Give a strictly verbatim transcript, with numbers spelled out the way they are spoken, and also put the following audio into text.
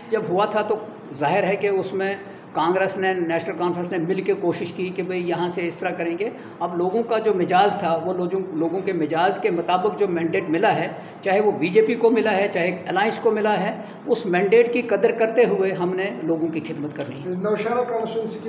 जब हुआ था तो जाहिर है कि उसमें कांग्रेस ने, नेशनल कॉन्फ्रेंस ने मिल के कोशिश की कि भाई यहाँ से इस तरह करेंगे। अब लोगों का जो मिजाज था वो लोगों लोगों के मिजाज के मुताबिक जो मैंडेट मिला है, चाहे वो बीजेपी को मिला है चाहे अलायंस को मिला है, उस मैंडेट की कदर करते हुए हमने लोगों की खिदमत करनी है।